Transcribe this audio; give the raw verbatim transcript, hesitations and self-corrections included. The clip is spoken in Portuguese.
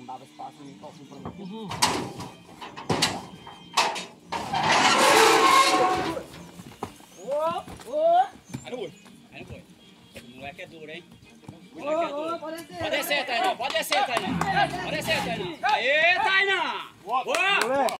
dava espaço nem calcinho pra mim. Uhum. Ô, ô! Aí não foi, aí não foi. O moleque é duro, hein? O moleque é duro. Pode descer, Tainá, pode descer, Tainá. Pode descer, Tainá. Aê, Tainá! Boa!